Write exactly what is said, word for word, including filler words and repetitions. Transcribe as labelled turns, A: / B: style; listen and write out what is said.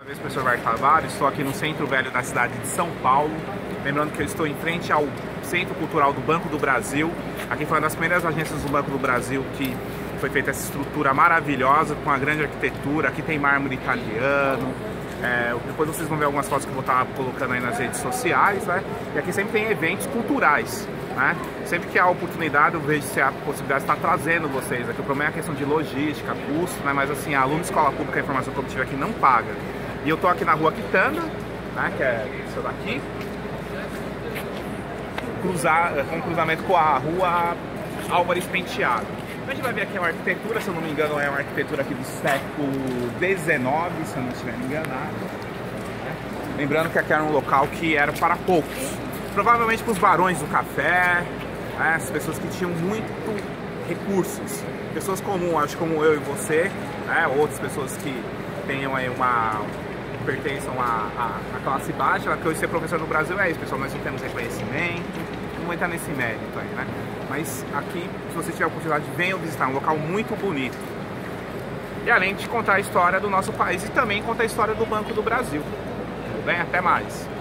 A: Eu sou o professor Marco Tavares, estou aqui no Centro Velho da cidade de São Paulo. Lembrando que eu estou em frente ao Centro Cultural do Banco do Brasil. Aqui foi uma das primeiras agências do Banco do Brasil que foi feita essa estrutura maravilhosa, com a grande arquitetura. Aqui tem mármore italiano. É, depois vocês vão ver algumas fotos que eu vou estar colocando aí nas redes sociais, né? E aqui sempre tem eventos culturais, né? Sempre que há oportunidade, eu vejo se há possibilidade de estar trazendo vocês aqui. O problema é a questão de logística, custo, né? Mas assim, aluno de escola pública, a informação que eu tive aqui não paga. E eu tô aqui na rua Quitanda, né? Que é isso daqui. Cruzar, com um cruzamento com a rua Álvares Penteado. A gente vai ver aqui uma arquitetura, se eu não me engano, é uma arquitetura aqui do século dezenove, se eu não estiver me enganado. Lembrando que aqui era um local que era para poucos. Provavelmente para os barões do café, né, as pessoas que tinham muito recursos. Pessoas comuns, acho como eu e você, né, outras pessoas que tenham aí uma... pertençam à classe baixa. Que hoje ser professor no Brasil é isso, pessoal, nós não temos reconhecimento. Não vou entrar nesse mérito aí, né? Mas aqui, se você tiver a oportunidade, venham visitar, um local muito bonito. E além de contar a história do nosso país e também contar a história do Banco do Brasil. Tudo bem? Até mais!